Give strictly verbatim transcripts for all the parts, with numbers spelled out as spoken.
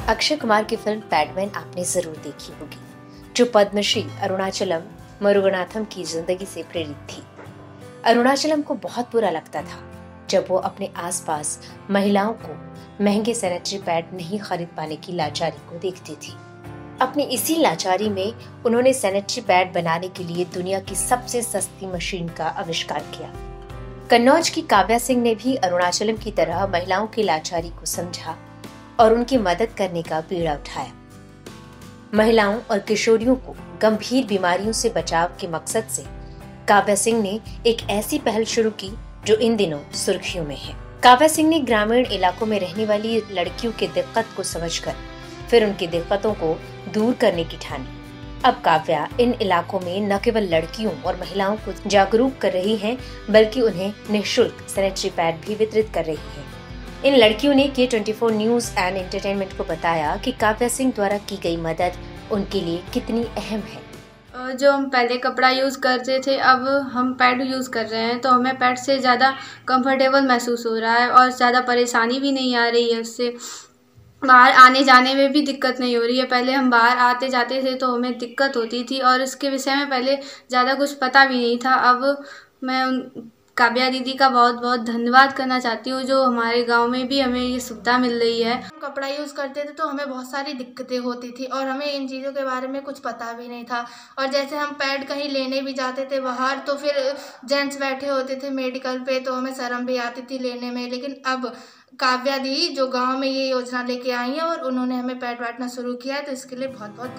अक्षय कुमार की फिल्म पैडमैन आपने जरूर देखी होगी, जो पद्मश्री अरुणाचलम मुरुगनाथम की जिंदगी से प्रेरित थी। अरुणाचलम को बहुत बुरा लगता था जब वो अपने आसपास महिलाओं को महंगे सैनिटरी पैड नहीं खरीद पाने की लाचारी को देखती थी। अपनी इसी लाचारी में उन्होंने सैनिटरी पैड बनाने के लिए दुनिया की सबसे सस्ती मशीन का आविष्कार किया। कन्नौज की काव्या सिंह ने भी अरुणाचलम की तरह महिलाओं की लाचारी को समझा और उनकी मदद करने का बीड़ा उठाया। महिलाओं और किशोरियों को गंभीर बीमारियों से बचाव के मकसद से काव्या सिंह ने एक ऐसी पहल शुरू की जो इन दिनों सुर्खियों में है। काव्या सिंह ने ग्रामीण इलाकों में रहने वाली लड़कियों की दिक्कत को समझकर फिर उनकी दिक्कतों को दूर करने की ठानी। अब काव्या इन इलाकों में न केवल लड़कियों और महिलाओं को जागरूक कर रही हैं, बल्कि उन्हें निःशुल्क सैनिटरी पैड भी वितरित कर रही हैं। इन लड़कियों ने K twenty four news and entertainment को बताया कि काव्या सिंह द्वारा की गई मदद उनके लिए कितनी अहम है। जो हम पहले कपड़ा यूज़ करते थे, अब हम पैड यूज़ कर रहे हैं, तो हमें पैड से ज़्यादा कंफर्टेबल महसूस हो रहा है और ज़्यादा परेशानी भी नहीं आ रही है। उससे बाहर आने जाने में भी दिक्कत नहीं हो रही है। पहले हम बाहर आते जाते थे तो हमें दिक्कत होती थी और इसके विषय में पहले ज़्यादा कुछ पता भी नहीं था। अब मैं उन काव्या दीदी का बहुत बहुत धन्यवाद करना चाहती हूँ, जो हमारे गांव में भी हमें ये सुविधा मिल रही है। कपड़ा यूज़ करते थे तो हमें बहुत सारी दिक्कतें होती थी और हमें इन चीज़ों के बारे में कुछ पता भी नहीं था। और जैसे हम पैड कहीं लेने भी जाते थे बाहर, तो फिर जेंट्स बैठे होते थे मेडिकल पे, तो हमें शर्म भी आती थी लेने में। लेकिन अब काव्या दी जो गांव में ये योजना लेके आई है और उन्होंने हमें पैड बांटना शुरू किया है, तो इसके लिए बहुत बहुत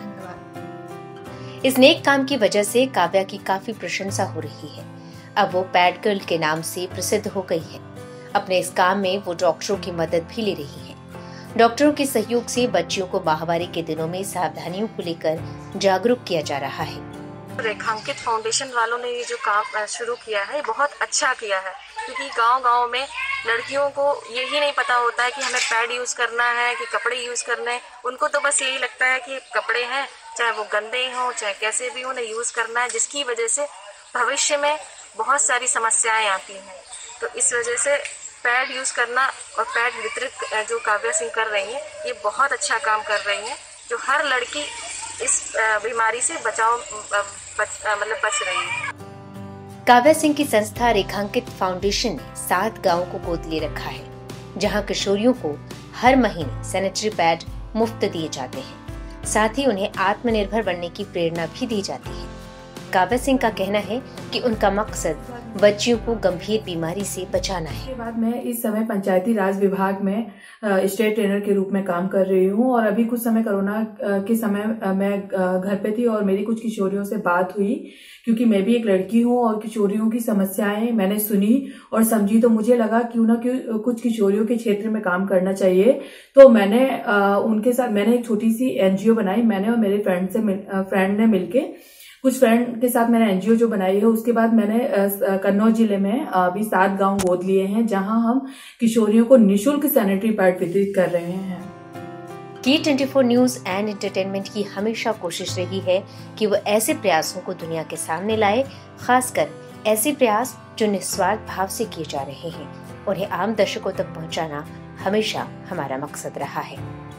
धन्यवाद। इस नेक काम की वजह से काव्या की काफी प्रशंसा हो रही है। अब वो पैड गर्ल के नाम से प्रसिद्ध हो गई है। अपने इस काम में वो डॉक्टरों की मदद भी ले रही है। डॉक्टरों के सहयोग से बच्चियों को माहवारी के दिनों में सावधानियों को लेकर जागरूक किया जा रहा है। रेखांकित फाउंडेशन वालों ने ये जो काम शुरू किया है, बहुत अच्छा किया है, क्योंकि गांव-गांव में लड़कियों को यही नहीं पता होता है कि हमें पैड यूज करना है कि कपड़े यूज करने हैं। उनको तो बस यही लगता है कि कपड़े हैं, चाहे वो गंदे हों चाहे कैसे भी, उन्हें यूज करना है, जिसकी वजह से भविष्य में बहुत सारी समस्याएं आती हैं। तो इस वजह से पैड यूज करना और पैड वितरित जो काव्या सिंह कर रही हैं, ये बहुत अच्छा काम कर रही हैं, जो हर लड़की इस बीमारी से बचाव बच, मतलब बच रही है। काव्या सिंह की संस्था रेखांकित फाउंडेशन ने सात गांवों को गोद ले रखा है, जहां किशोरियों को हर महीने सैनिटरी पैड मुफ्त दिए जाते हैं। साथ ही उन्हें आत्मनिर्भर बनने की प्रेरणा भी दी जाती है। काव्या सिंह का कहना है कि उनका मकसद बच्चियों को गंभीर बीमारी से बचाना है। इसके बाद मैं इस समय पंचायती राज विभाग में स्टेट ट्रेनर के रूप में काम कर रही हूँ और अभी कुछ समय कोरोना के समय मैं घर पे थी और मेरी कुछ किशोरियों से बात हुई, क्योंकि मैं भी एक लड़की हूँ और किशोरियों की समस्याएं मैंने सुनी और समझी, तो मुझे लगा क्यों ना क्यों कुछ किशोरियों के क्षेत्र में काम करना चाहिए। तो मैंने उनके साथ मैंने एक छोटी सी एनजीओ बनाई। मैंने और मेरे फ्रेंड से फ्रेंड ने मिलके कुछ फ्रेंड के साथ मैंने एनजीओ जो बनाई है, उसके बाद मैंने कन्नौज जिले में अभी सात गांव गोद लिए हैं, जहां हम किशोरियों को निःशुल्क सैनिटरी पैड वितरित कर रहे हैं। K twenty four news and entertainment की हमेशा कोशिश रही है कि वो ऐसे प्रयासों को दुनिया के सामने लाए, खासकर ऐसे प्रयास जो निस्वार्थ भाव से किए जा रहे हैं। उन्हें आम दर्शकों तक पहुंचाना हमेशा हमारा मकसद रहा है।